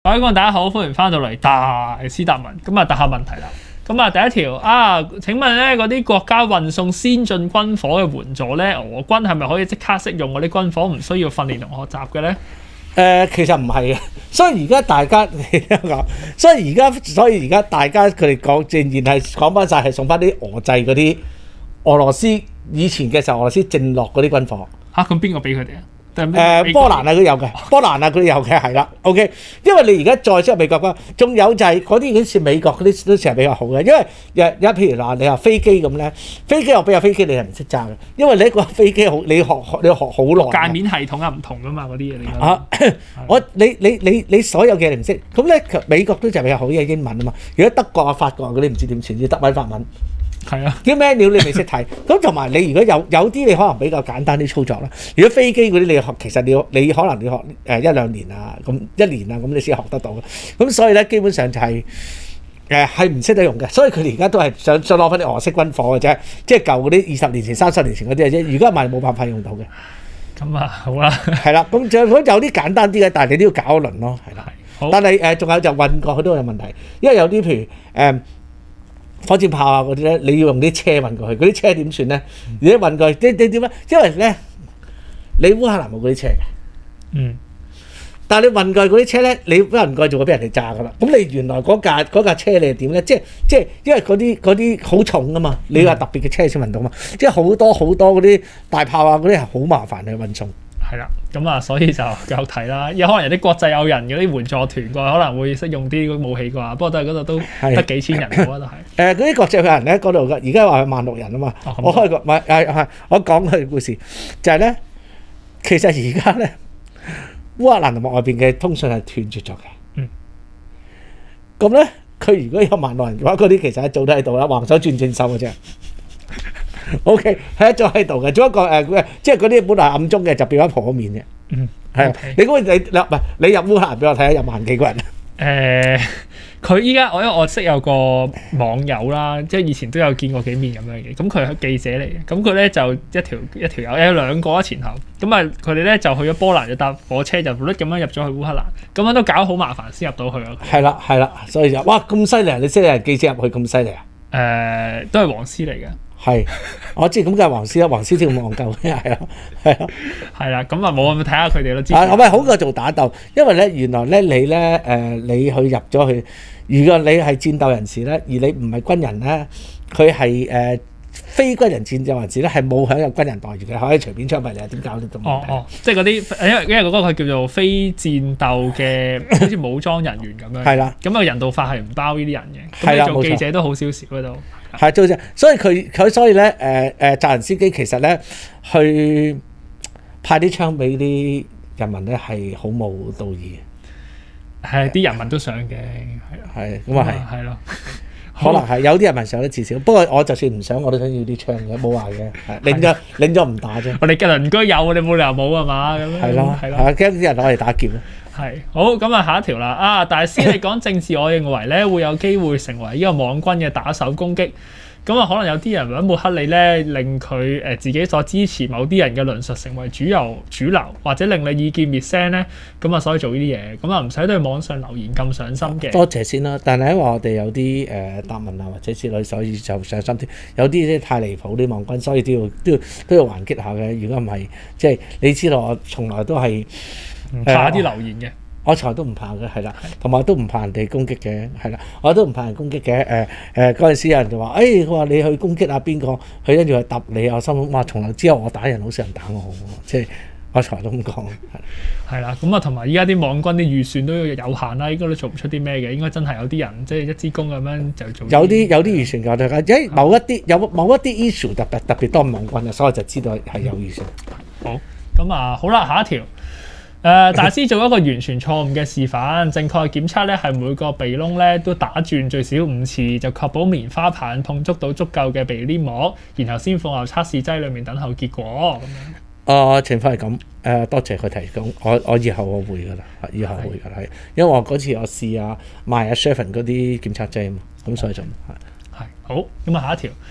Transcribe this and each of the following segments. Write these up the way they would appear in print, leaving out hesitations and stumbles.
各位觀眾大家好，歡迎翻到嚟大師答問。咁啊，答下問題啦。咁啊，第一條啊，請問咧嗰啲國家運送先進軍火嘅援助咧，俄軍係咪可以即刻適用嗰啲軍火，唔需要訓練同學習嘅咧？ 其實唔係嘅，所以而家大家講，所以而家大家佢哋講仍然係講翻晒係送翻啲俄製嗰啲俄羅斯以前嘅時候俄羅斯剩落嗰啲軍火。 嚇，咁邊個俾佢哋啊？ 波蘭啊，佢有嘅，波蘭啊，佢有嘅，係啦 ，OK。因為你而家再出入美國軍，仲有就係嗰啲已經似美國嗰啲都成日比較好嘅，因為譬如嗱，你話飛機咁咧，飛機我俾架飛機你係唔識揸嘅，因為你一個飛機好，你學好耐。 界面系統啊唔同噶嘛，嗰啲嘢你所有嘅你唔識，咁咧美國都就比較好嘅英文啊嘛。如果德國啊、法國啊嗰啲唔知點傳，要德文法文。 係啊， 啲 menu 你未識睇，咁同埋你如果有啲你可能比較簡單啲操作啦。如果飛機嗰啲你學，其實你可能你學一兩年啊，咁一年啊，咁你先學得到嘅。咁所以咧，基本上就係係唔識得用嘅。所以佢哋而家都係想攞翻啲俄式軍火嘅啫，即係舊嗰啲20年前、30年前嗰啲嘅啫。如果唔係冇辦法用到嘅。 咁啊，好啦， 係啦，咁就有啲簡單啲嘅，但係你都要搞一輪咯，係啦。但係仲有就運過去都有問題，因為有啲譬如火箭炮啊嗰啲咧，你要用啲車運過去，嗰啲車點算咧？如果運過去，你點啊？因為咧，你烏克蘭冇嗰啲車嘅，但係你運過去嗰啲車咧，你運過去就會俾人哋炸噶啦。咁你原來嗰架車你係點咧？即係因為嗰啲好重噶嘛，你話特別嘅車先運到嘛。即係好多嗰啲大炮啊嗰啲係好麻煩去運送。 係啦，咁啊，所以就有睇啦。有可能有啲國際友人嗰啲援助團過，可能會識用啲武器啩。不過都係嗰度都得幾千人嘅喎，都係。 嗰啲國際友人咧，嗰度而家話16000人啊嘛。我開個我講佢故事，就係咧，其實而家咧烏克蘭同埋外邊嘅通訊係斷絕咗嘅。咁咧，佢如果有16000人嘅話，嗰啲其實一早都喺度啦，橫手轉手嘅啫。O.K. 係一早喺度嘅，做一個即係嗰啲本來暗中嘅就變咗破面嘅。係。你估你入烏克蘭俾我睇下，有萬幾個人。 佢依家因為我識有個網友啦，即係以前都有見過幾面咁樣嘅。咁佢係記者嚟嘅，咁佢咧就一條友有兩個前後。咁啊，佢哋咧就去咗波蘭，就搭火車就咁樣入咗去烏克蘭。咁樣都搞好麻煩先入到去啊。 係啦，所以就哇咁犀利啊！你識人記者入去咁犀利啊？ 都係黃絲嚟嘅。 係，我知咁梗係黃絲啦，黃絲先咁戇鳩嘅， 係啦，咁啊冇咁睇下佢哋咯。 我咪好過做打鬥，因為咧原來咧你去入咗去，如果你係戰鬥人士咧，而你唔係軍人咧，佢係非軍人戰鬥人士咧，係冇享有軍人待遇嘅，可以隨便槍斃你，點搞都冇。 即係嗰啲，因為嗰個佢叫做非戰鬥嘅，好似武裝人員咁樣。係啦，咁啊人道法係唔包呢啲人嘅。係啦，做記者都好少少嗰度。 係做啫，所以佢咧澤連斯基其實咧去派啲槍俾啲人民咧係好冇道義嘅。 係啲人民都想嘅， 係咁啊係咯。 可能係有啲人民想得至少，不過我就算唔想，我都想要啲槍嘅，冇話嘅。領咗唔打啫。 我哋嘅鄰居有，你冇理由冇啊嘛？咁樣係咯， 驚啲人攞嚟打劫咯。 係好，咁啊下一條啦。大師你講政治，我認為咧會有機會成為呢個網軍嘅打手攻擊。咁啊，可能有啲人為咗抹黑你咧，令佢自己所支持某啲人嘅論述成為主流，或者令你意見滅聲咧。咁啊，所以做呢啲嘢，咁啊唔使對網上留言咁上心嘅。 多謝先啦，但係因為我哋有啲答問啊或者之類，所以就上心啲。有啲咧太離譜啲網軍，所以都要還擊下嘅。如果唔係，即係你知道我從來都係唔怕啲留言嘅。 我從來都唔怕嘅，係啦，同埋都唔怕人哋攻擊嘅，係啦，我都唔怕人攻擊嘅。嗰陣時有人就話，佢話你去攻擊啊邊個，佢跟住去揼你，我心諗哇，從來之後我打人好少人打我，即係我從來都咁講。 係啦，咁啊同埋依家啲網軍啲預算都有限啦，應該都做唔出啲咩嘅，應該真係有啲人即係一支公咁樣就做。有啲預算㗎，大家某一啲 issue 特別多網軍啊，所以我就知道係有預算。 好，咁啊好啦，下一條。大師做一個完全錯誤嘅示範，正確檢測咧係每個鼻窿咧都打轉最少5次，就確保棉花棒碰觸到足夠嘅鼻黏膜，然後先放入測試劑裡面等候結果咁樣。 情況係咁，多謝佢提供，我以後我會㗎啦，以後會㗎啦，係因為我嗰次我試下賣阿 Shervin 嗰啲檢測劑啊嘛，咁所以就係好。咁啊下一條。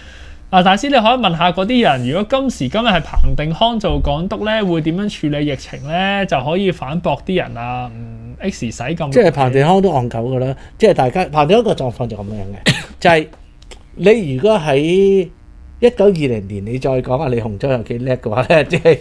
大師你可以問下嗰啲人，如果今時今日係彭定康做港督咧，會點樣處理疫情咧？就可以反駁啲人啊，X 使咁。 即係彭定康都戇鳩噶啦，即係大家彭定康個狀況就咁樣嘅，就係你如果喺1920年你再講下李鴻章有幾叻嘅話咧，即係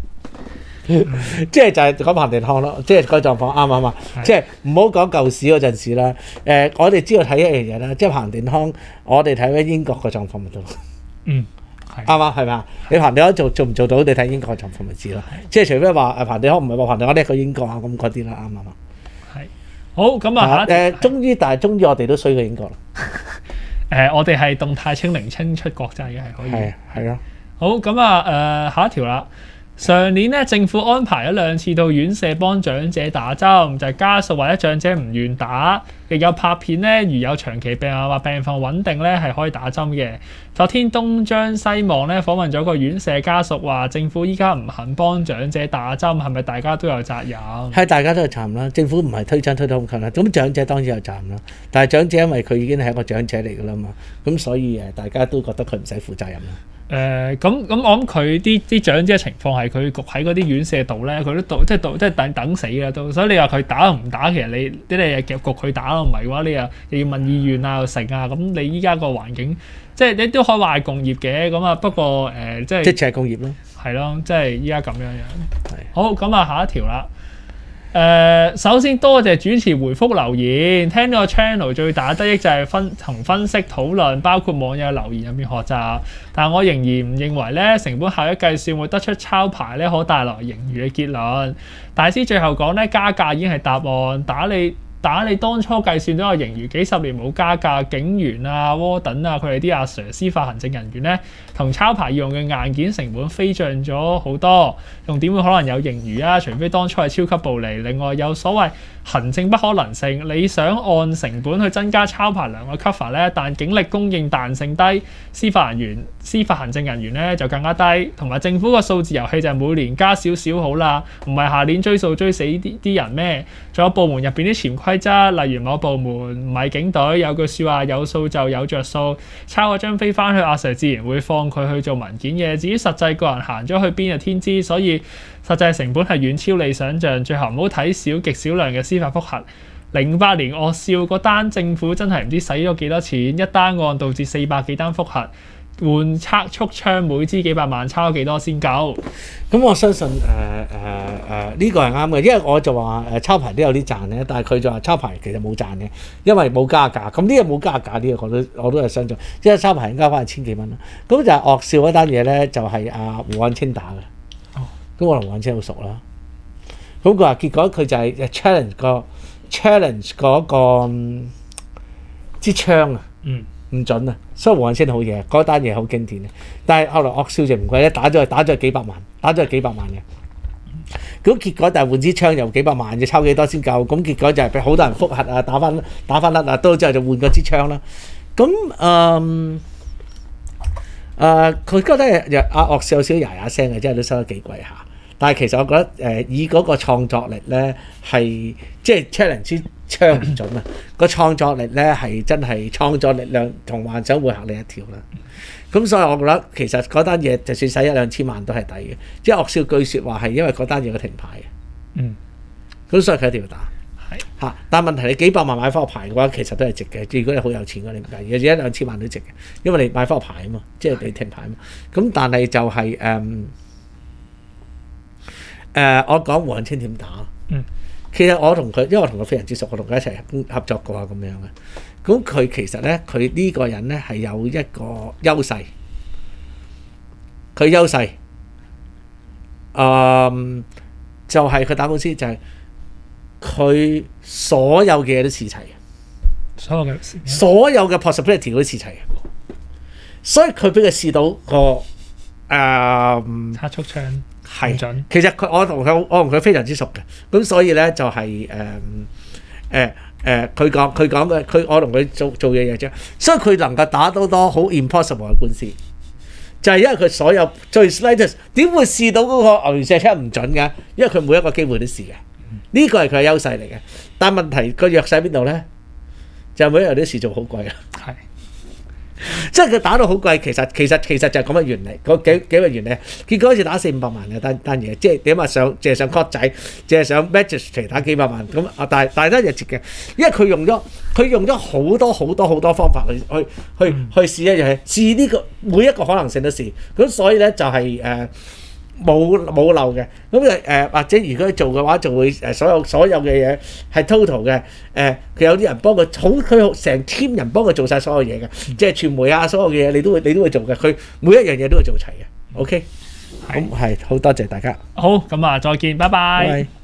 就係講彭定康咯，即係個狀況啱唔啱啊？即係唔好講舊史嗰陣時啦。我哋知道睇一樣嘢啦，即係彭定康，我哋睇翻英國個狀況咪得咯。啱啊，係咪啊？你彭定康做唔做到？你睇英國嘅狀況咪知咯。即係除非話彭定康唔係話彭定康叻過英國啊咁嗰啲啦，啱唔啱啊？ 係好咁啊！ 終於我哋都衰過英國啦。 我哋係動態清零清出國際嘅係可以。 係咯。 好咁啊！下一條啦。上年咧，政府安排咗2次到院舍幫長者打針，就係家屬或者長者唔願打，亦有拍片咧，如有長期病啊或病況穩定咧，係可以打針嘅。昨天東張西望咧訪問咗個院舍家屬，話政府依家唔肯幫長者打針，係咪大家都有責任？ 係大家都有責任啦，政府唔係推針推得咁近啦，咁長者當然有責任啦。但係長者因為佢已經係一個長者嚟㗎啦嘛，咁所以大家都覺得佢唔使負責任啦。 咁我諗佢啲長者嘅情況係佢焗喺嗰啲院舍度咧，佢都即係等死啦都，所以你話佢打唔打，其實你又焗佢打咯，唔係嘅話你又要問意願啊又成啊，咁你依家個環境即係你都可以話係共業嘅，咁啊不過即係共業咯， 係咯，即係依家咁樣樣。好咁啊，下一條啦。首先多謝主持回覆留言，聽到個 channel 最大得益就係分析討論，包括網友留言入面學習。但我仍然唔認為咧成本效益計算會得出抄牌咧可帶來盈餘嘅結論。大師最後講咧加價已經係答案，打你當初計算都有盈餘，幾十年冇加價，警員啊、窩等啊，佢哋啲阿 Sir 司法行政人員咧，同抄牌要用嘅硬件成本飛漲咗好多，仲點會可能有盈餘啊？除非當初係超級暴利。另外有所謂行政不可能性，你想按成本去增加抄牌量嘅 cover 咧，但警力供應彈性低，司法行政人員咧就更加低，同埋政府個數字遊戲就係每年加少少好啦，唔係下年追數追死啲人咩？仲有部門入邊啲潛規則，例如某部門唔係警隊，有句説話有數就有着數，抄嗰張飛翻去阿 Sir 自然會放佢去做文件嘅。至於實際個人行咗去邊就天知，所以實際成本係遠超你想象。最後唔好睇少極少量嘅司法覆核。08年惡笑嗰單政府真係唔知使咗幾多錢，一單案導致400幾單覆核，換測速槍每支幾百萬，抄幾多先夠？ 咁我相信呢個係啱嘅，因為我就話抄牌都有啲賺嘅，但係佢就話抄牌其實冇賺嘅，因為冇加價。咁呢個冇加價呢個我都係相信，因為抄牌應該翻係千幾蚊啦。咁就係惡笑嗰單嘢咧，就係胡漢清打嘅。咁我同胡漢清好熟啦。咁佢話結果佢就係challenge 嗰個支槍啊，唔準啊，所以胡漢清好嘢，嗰單嘢好經典嘅。但係後來惡笑就唔貴咧，打咗係幾百萬嘅。咁結果但係換支槍又幾百萬，要抄幾多先夠？咁結果就係俾好多人覆核啊，打翻甩啊，到之後就換嗰支槍啦。咁佢覺得惡笑有少少牙牙聲嘅，真係都收得幾貴下。但係其實我覺得以嗰個創作力咧係即係 challenge 支槍唔準啊！個創作力咧係真係創作力量同幻想會嚇你一跳啦。咁所以我覺得其實嗰單嘢就算使1-2千萬都係抵嘅。即係惡笑句説話係因為嗰單嘢嘅停牌嘅。咁所以佢一定要打。係但係問題你幾百萬買翻個牌嘅話，其實都係值嘅。如果你好有錢嘅，你唔計嘅，1-2千萬都值嘅，因為你買翻個牌啊嘛，即係你停牌啊嘛。咁但係就係我講胡漢清點打？其實我同佢，因為我同佢非常之熟，我同佢一齊合作過啊咁樣嘅。咁佢其實咧，佢呢個人咧係有一個優勢。佢優勢，就係佢打官司就係佢所有嘅嘢都似齊嘅，所有嘅 possibility 都似齊嘅，所以佢俾佢試到個測速槍。 係，其實我同佢非常之熟嘅，咁所以咧就係佢講嘅，我同佢做嘢啫，所以佢能夠打到多好 impossible 嘅官司，就係因為佢所有最 slightest 點會試到嗰個牛原石槍唔準嘅？因為佢每一個機會都試嘅，呢個係佢嘅優勢嚟嘅。但問題個弱勢喺邊度咧？就係每一樣都試做好貴啦。係。 即係佢打到好貴，其實就係咁嘅原理，嗰幾個原理。結果好似打400-500萬嘅單嘢，即係點啊？淨係上 court 仔，淨係上 magistrate 打幾百萬咁啊！但係都日折嘅，因為佢用咗好多方法去試一樣嘢，試呢個每一個可能性都試。咁所以咧就係冇漏嘅。咁或者如果佢做嘅話，就會所有嘅嘢係 total 嘅。佢有啲人幫佢成 team 人幫佢做晒所有嘢嘅，即係傳媒啊，所有嘅嘢你都會做嘅。佢每一樣嘢都會做齊嘅。OK，咁係好多謝大家。 好，咁啊，再見，拜拜。